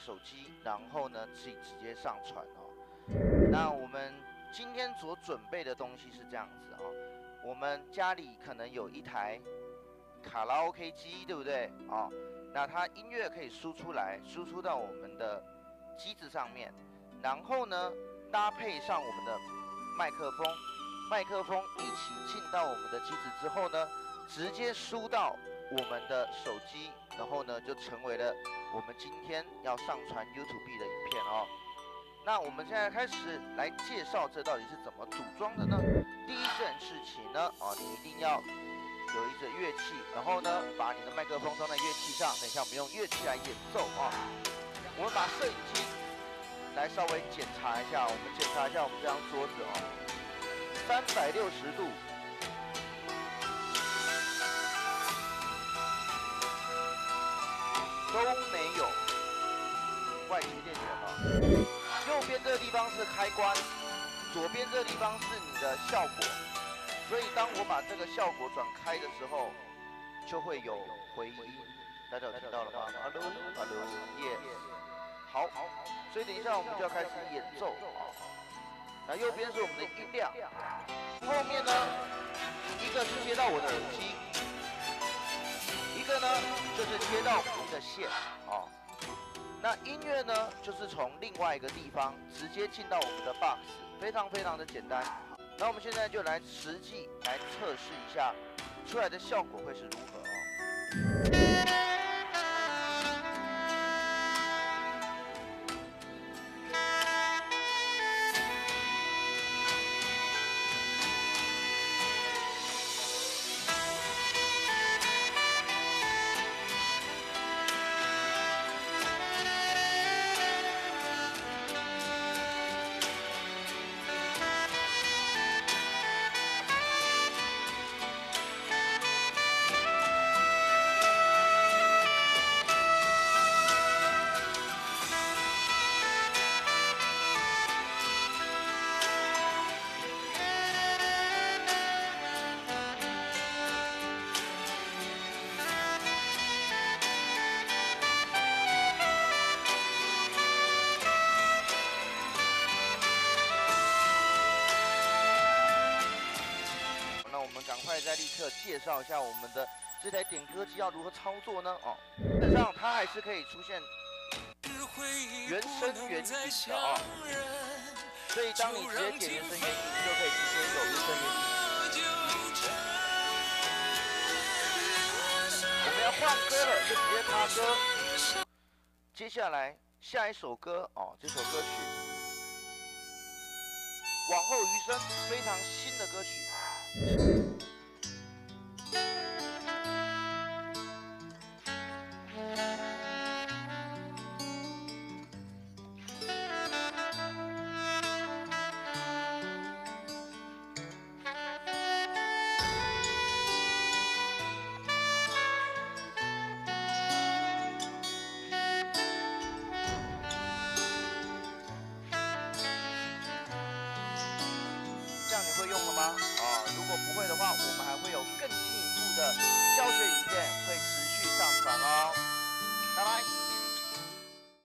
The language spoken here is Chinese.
手机，然后呢自己直接上传哦。那我们今天所准备的东西是这样子哦，我们家里可能有一台卡拉 OK 机，对不对？哦，那它音乐可以输出来，输出到我们的机子上面，然后呢搭配上我们的麦克风，麦克风一起进到我们的机子之后呢，直接输到我们的手机，然后呢就成为了我们今天要上传 YouTube 的影片哦。那我们现在开始来介绍这到底是怎么组装的呢？第一件事情呢，你一定要有一个乐器，然后呢把你的麦克风装在乐器上。等一下我们用乐器来演奏啊。我们把摄影机来稍微检查一下，我们检查一下我们这张桌子哦，360度。都没有外接电源哦。右边这个地方是开关，左边这个地方是你的效果。所以当我把这个效果转开的时候，就会有回音。大家有听到了吗 ？Hello Hello Yes。好，所以等一下我们就要开始演奏啊。那右边是我们的音量，后面呢，一个是接到我的耳机。一个呢，就是接到我们的线哦。那音乐呢，就是从另外一个地方直接进到我们的 box， 非常非常的简单。那我们现在就来实际来测试一下，出来的效果会是如何哦。赶快再立刻介绍一下我们的这台点歌机要如何操作呢？哦，基本上它还是可以出现原声原影的哦，所以当你直接点原声原影，就可以直接有原声原影。我们要换歌了，就直接插歌。接下来下一首歌哦，这首歌曲《往后余生》，非常新的歌曲。你会用了吗？如果不会的话，我们还会有更进一步的教学影片会持续上传哦。拜拜。